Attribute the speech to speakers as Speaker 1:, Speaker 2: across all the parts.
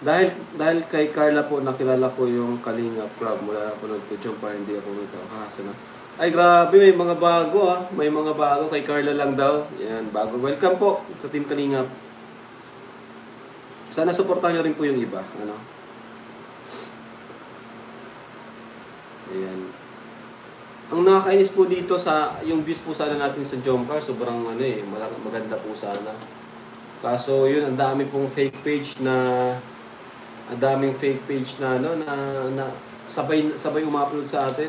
Speaker 1: Dahil kay Carla po, nakilala ko yung Kalinga Prab. Mula na punod ko dyan, para hindi ako magkakahasa na. Ay, grabe, may mga bago May mga bago. Kay Carla lang daw. Yan, bago. Welcome po sa Team Kalinga. Sana supportahan nyo rin po yung iba. Ano? Ayan. Ang nakakainis po dito sa yung views po sana natin sa Jomcar, sobrang maganda po sana. Kaso yun, ang dami pong fake page na na sabay umupload sa atin.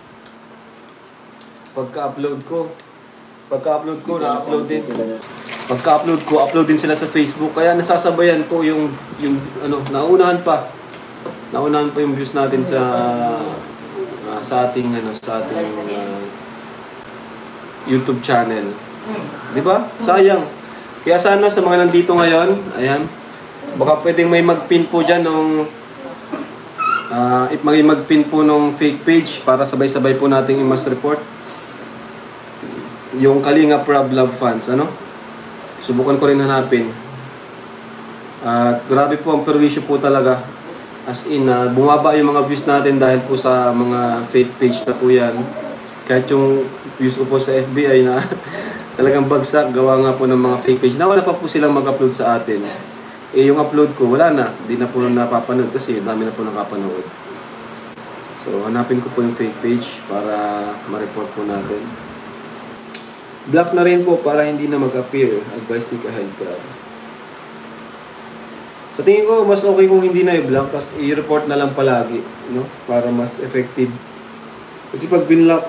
Speaker 1: Pagka-upload ko, na-upload din. Pagka-upload ko, upload din sila sa Facebook. Kaya nasasabayan po yung naunahan pa yung views natin sa ating YouTube channel. 'Di ba? Sayang. Kaya sana sa mga nandito ngayon, ayan, baka pwedeng may mag-pin po diyan may mag-pin po nung fake page para sabay-sabay po nating i-mass report yung Kalinga Prab Love Fans, ano? Subukan ko rin hanapin. Grabe po ang perwisyo po talaga. As in, bumaba yung mga views natin dahil po sa mga fake page na po yan. Kahit yung views ko po sa FBI na talagang bagsak, gawa nga po ng mga fake page. Nawala pa po silang mag-upload sa atin. Yung upload ko, wala na. Di na po napapanood kasi dami na po nakapanood. So, hanapin ko po yung fake page para ma-report po natin. Block na rin po para hindi na mag-appear. Advice ni Kahelper. Sa tingin ko, mas okay kung hindi na i-block, tapos i-report na lang palagi, no? Para mas effective. Kasi pag binlock,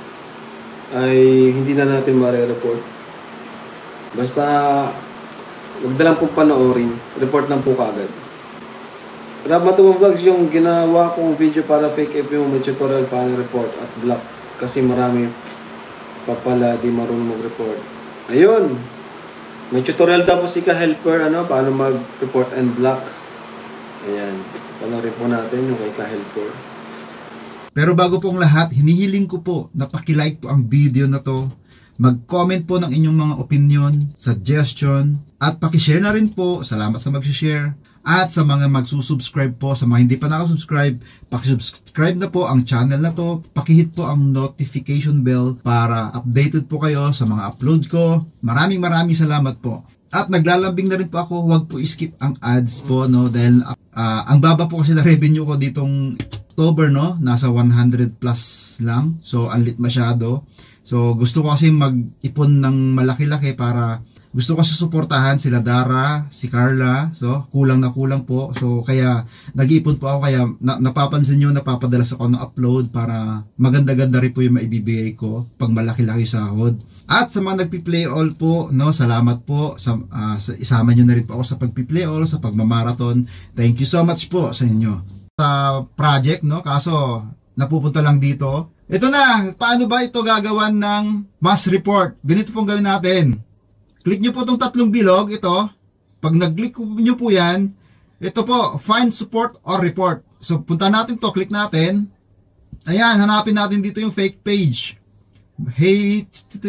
Speaker 1: ay hindi na natin ma-report. Basta, huwag na lang po panoorin. Report lang po kagad. Ramatuma Vlogs, yung ginawa kong video para fake FB mo, may tutorial paano report at block. Kasi marami pa pala di marunong mag-report. Ayun! May tutorial tapos si Ka-Helper, paano mag-report and block. Ayan. Panoorin po natin yung kay Ka-Helper.
Speaker 2: Pero bago pong lahat, hinihiling ko po na paki-like po ang video na to. Mag-comment po ng inyong mga opinion, suggestion, at paki-share na rin po. Salamat sa mag-share. At sa mga magsusubscribe po, sa mga hindi pa nakasubscribe, paki-subscribe na po ang channel na to. Paki-hit po ang notification bell para updated po kayo sa mga upload ko. Maraming salamat po. At naglalambing na rin po ako, huwag po i-skip ang ads po, no? Dahil ang baba po kasi na revenue ko ditong October, no? Nasa 100 plus lang. So, unlit masyado. So, gusto ko kasi mag-ipon ng malaki-laki para gusto ko suportahan sila Dara, si Carla. So, kulang na kulang po. So, kaya nag-iipon po ako. Kaya napapansin nyo, napapadalas ako ng upload para maganda-ganda rin po yung maibibigay ko pag malaki-laki sahod. At sa mga nagpi-play all po, no, salamat po. Isama nyo na rin po ako sa pagpi-play all, sa pagmamarathon. Thank you so much po sa inyo. Sa project, no, kaso napupunta lang dito. Ito na, paano ba ito gagawan ng mass report? Ganito pong gawin natin. Click nyo po itong tatlong bilog, ito. Pag nag-click nyo po yan, ito po, find support or report. So, punta natin to, click natin. Ayan, hanapin natin dito yung fake page. Hey,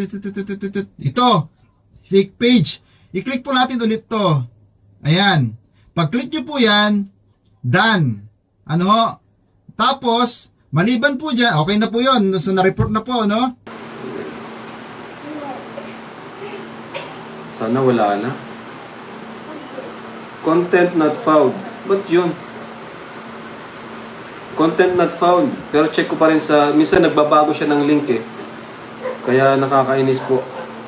Speaker 2: ito, fake page. I-click po natin ulit to. Ayan. Pag-click nyo po yan, done. Tapos, maliban po dyan, okay na po yun. So, na-report na po, no?
Speaker 1: Sana wala na. Content not found. Ba't yun? Content not found. Pero check ko pa rin minsan nagbabago siya ng link eh. Kaya nakakainis po.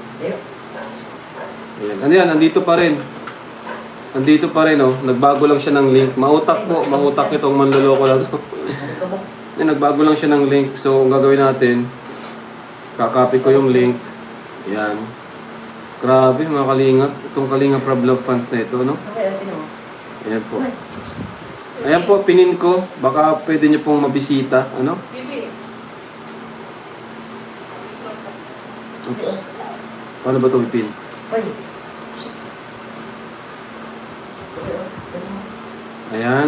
Speaker 1: Ayan. Ano yan? Andito pa rin. Andito pa rin, oh. Nagbago lang siya ng link. Mautak po. Mautak itong manloloko lang to. Ayan, nagbago lang siya ng link. So, ang gagawin natin, kakopy ko yung link. Ayan. Grabe, mga Kalinga. Itong Kalinga Prab Love Fans na ito, no? Ayan po. Ayan po, pinin ko. Baka pwede nyo pong mabisita. Ano? Oops. Paano ba ito ipin? Ayan.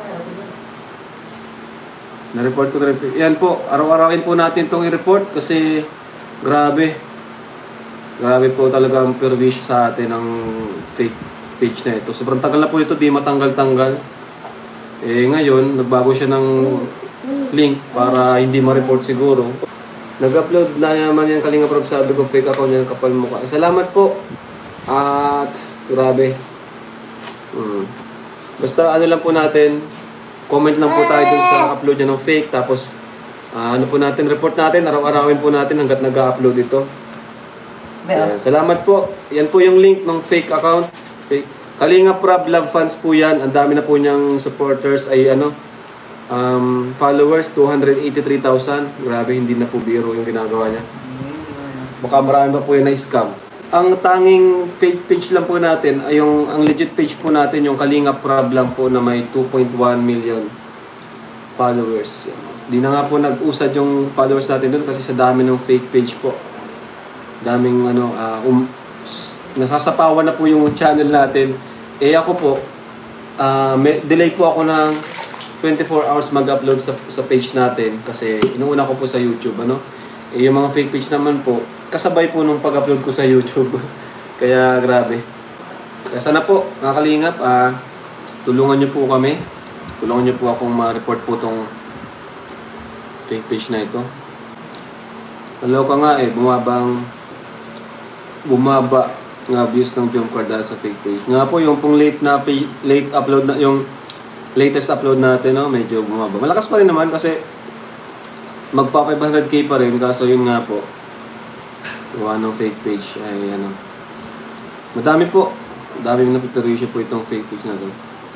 Speaker 1: Na-report ko na rin. Ayan po, araw-arawin po natin itong i-report kasi grabe. Grabe po talaga ang perwisyo sa atin ng fake page na ito. Sobrang tagal na po ito, di matanggal-tanggal. Ngayon, nagbago siya ng link para hindi ma-report siguro. Nag-upload na naman yan Kalinga Prab, sabi ko fake account yan, kapal mukha. Salamat po. At grabe. Basta ano lang po natin, comment lang po tayo dun sa upload niya ng fake. Tapos ano po natin, report natin, araw-arawin po natin hanggat nag-upload ito. Salamat po. Yan po yung link ng fake account. Fake. Kalinga Prab Love Fans po yan. Ang dami na po niyang supporters ay followers 283,000. Grabe, hindi na po biro yung ginagawa niya. Baka marami pa po yung na-scam. Ang tanging fake page lang po natin ay ang legit page po natin yung Kalinga Prab lang po na may 2.1 million followers. Di na nga po nag-usad yung followers natin doon kasi sa dami ng fake page po. Daming nasasapawan na po yung channel natin. Ako po, delay po ako ng 24 hours mag-upload sa page natin kasi inuuna ko po sa YouTube, yung mga fake page naman po, kasabay po nung pag-upload ko sa YouTube. Kaya grabe. Kaya sana po, mga Kalingap, tulungan nyo po kami. Tulungan nyo po akong ma-report po tong fake page na ito. Naloka nga bumaba nga views ng jump card dahil sa fake page. Nga po yung pong late upload na yung latest upload natin, medyo bumaba. Malakas pa rin naman kasi magpa 500k pa rin, kaso yun nga po gawa ng fake page ay madami po, daming napiperwisyo po itong fake page na to.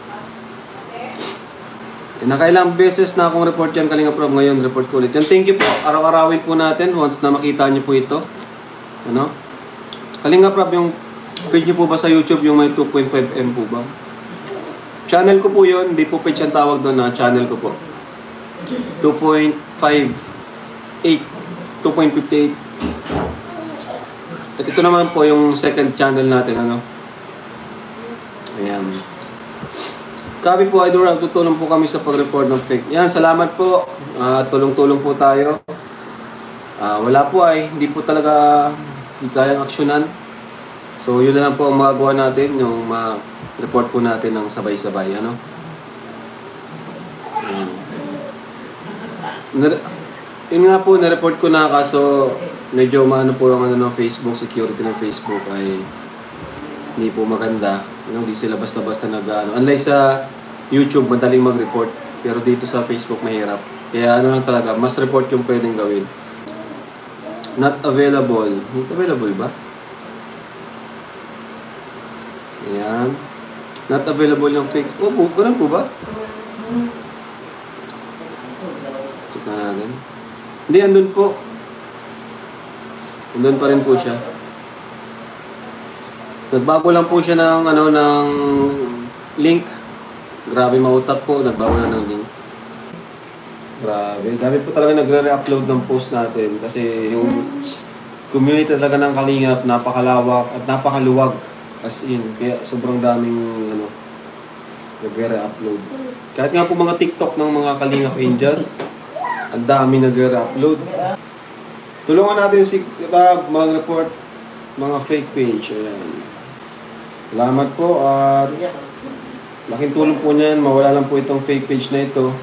Speaker 1: Nakailang beses na akong report yan Kalinga Prab, ngayon report ko ulit yan. Thank you po, araw-arawin po natin once na makita nyo po ito. Kalinga Prab, yung page nyo po ba sa YouTube yung may 2.5M po ba? Channel ko po yun, hindi po page ang tawag doon, channel ko po 2.58 At ito naman po yung second channel natin, ayan. Kami po, Idol Rob, tutulong po kami sa pag-report ng fake. Yan, salamat po. Tulong-tulong po tayo. Wala po hindi po talaga hindi kayang aksyonan. So, yun na lang po ang magagawa natin, yung ma-report po natin ng sabay-sabay, Ayan. Yun nga po, na-report ko na kaso medyo po yung ng Facebook, security ng Facebook ay hindi po maganda. Hindi sila basta-basta unlike sa YouTube, madaling mag-report. Pero dito sa Facebook, mahirap. Kaya lang talaga, mas report yung pwedeng gawin. Not available. Not available ba? Ayan. Not available yung fake. Ganun po ba? Check na natin. Hindi, andun po. Andun pa rin po siya. Nagbago lang po siya ng link. Grabe, mautak po. Nagbago lang ng link. Grabe. Dami po talaga nagre-re-upload ng post natin. Kasi yung community talaga ng Kalingap, napakalawak at napakaluwag. As in. Kaya sobrang daming nagre-re-upload. Kahit nga po mga TikTok ng mga Kalingap Angels, ang dami nagre-re-upload. Tulungan natin si Rob mag-report mga fake page. Ayan. Salamat po at laking tulong po niyan. Mawala lang po itong fake page na ito.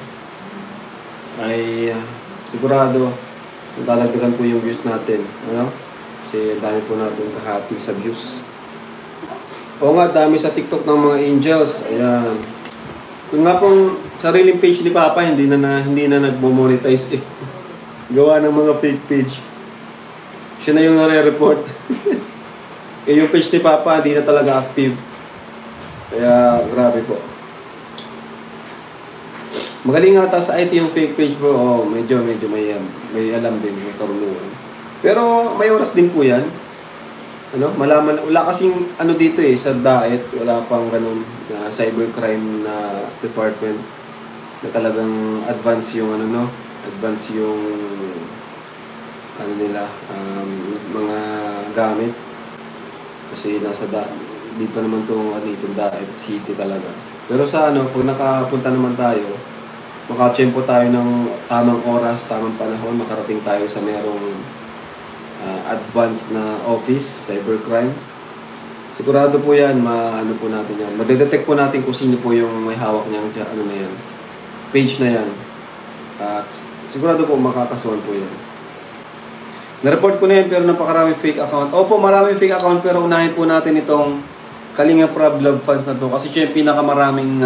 Speaker 1: Ay sigurado dadagdagan po yung views natin. Kasi dami po natin kahati sa views. Oo nga, dami sa TikTok ng mga angels. Ayan. Yung nga pong sariling page ni Papa, hindi na nagmo-monetize gawa ng mga fake page. Siya na yung nare-report. Yung page ni Papa, hindi na talaga active. Kaya, grabe po. Magaling ata sa IT yung fake page bro. Medyo may alam din, may karunungan. Pero, may oras din po yan. Malaman, wala kasing dito sa DAET, wala pang ganun na cybercrime na department na talagang advance yung advance yung nila, mga gamit. Kasi di pa naman itong DAET City talaga. Pero sa pag nakapunta naman tayo, makatsempo tayo ng tamang oras, tamang panahon, makarating tayo sa merong advanced na office, cybercrime. sigurado po yan, ano po natin yan. Madedetect po natin kung sino po yung may hawak niyang ano na yan, page na yan. At sigurado po makakasuhan po yan. Na-report ko na yan pero napakaraming fake account. Opo, maraming fake account pero unahin po natin itong Kalinga Prab Love Funds na to. Kasi siya yung pinakamaraming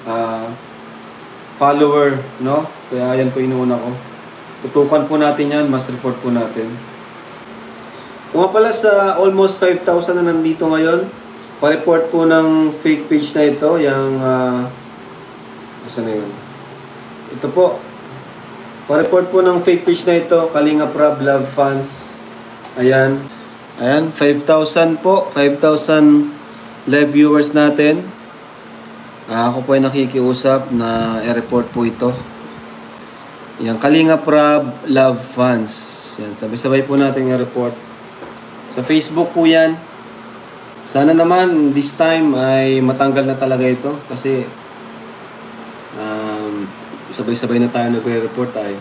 Speaker 1: follower, no? Kaya yan po inuuna ko. Tutukan po natin yan, mas report po natin. Kung nga pala sa almost 5,000 na nandito ngayon, pa-report po ng fake page na ito, yung, asa na yun? Ito po, pa-report po ng fake page na ito, Kalinga Prab Love Funds. Ayan, 5,000 po, 5,000 live viewers natin. Ako po ay nakikiusap na i-report po ito. Yan, Kalinga Prab Love Funds. Yan, sabay-sabay po natin i-report. Sa Facebook po yan. Sana naman this time ay matanggal na talaga ito kasi sabay-sabay na tayo nagre-report ay.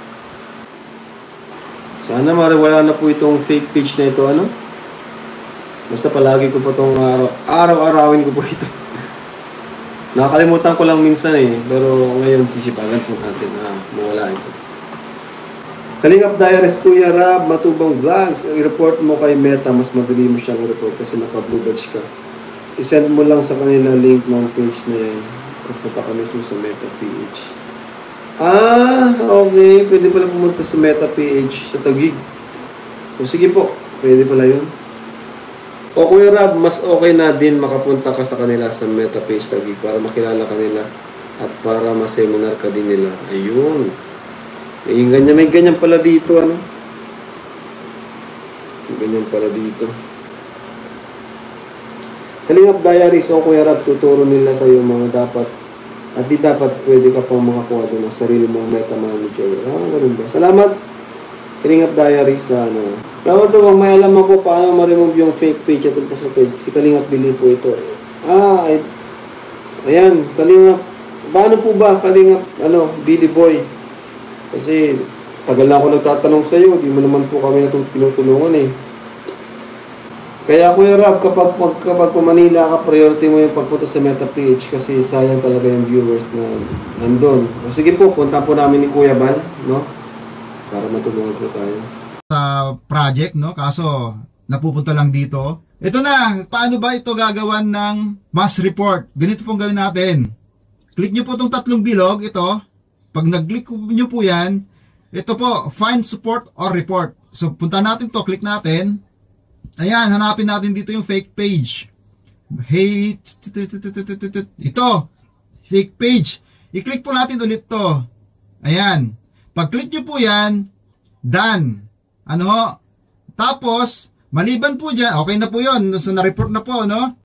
Speaker 1: Sana mariwala na po itong fake page na ito, ano? Basta palagi ko po itong araw-arawin ko po ito. Nakakalimutan ko lang minsan pero ngayon sisipagan po natin na mawala ito. Kalingap Diaries, Kuya Rab, Matubang Vlogs, i-report mo kay Meta, mas madali mo siyang i-report kasi naka-blue badge ka. I-send mo lang sa kanila link ng page na yan. Pupunta ka mismo sa Meta PH. Okay. Pwede pala pumunta sa Meta PH sa Taguig. O sige po, pwede pala yun. O Kuya Rab, mas okay na din makapunta ka sa kanila sa Meta page Taguig para makilala ka nila at para ma-seminar ka din nila. Ayun. May ganyan pala dito, ano? May ganyan pala dito. Kalingap Diaries, o Kuya Rab, tuturo nila sa iyo mga dapat at di dapat pwede ka pang makakuha doon ng sarili mong meta manager. Ganun ba? Salamat, Kalingap Diaries, sa ano. Salamat po, may alam ako paano ma-remove yung fake page at sa page. Si Kalingap Billy po ito. Ayan, Kalingap. Paano po ba, Kalingap, Billy Boy? Kasi tagal na ako nagtatanong sa iyo, di mo naman po kami tinutulungan Kaya Kuya Rab, kapag pa Manila ka, priority mo yung pagpunta sa Meta PH kasi sayang talaga yung viewers na nandun. O sige po, punta po namin ni Kuya Bal, no? Para matulungan po tayo.
Speaker 2: Sa project, no? Kaso napupunta lang dito. Ito na, paano ba ito gagawan ng mass report? Ganito pong gawin natin. Click nyo po itong tatlong bilog, ito. Pag nag-click nyo po yan, ito po, find support or report. So, punta natin to, click natin. Ayan, hanapin natin dito yung fake page. Hey, ito, fake page. I-click po natin ulit to. Ayan. Pag-click nyo po yan, done. Tapos, maliban po dyan, okay na po yun. So, na-report na po, no?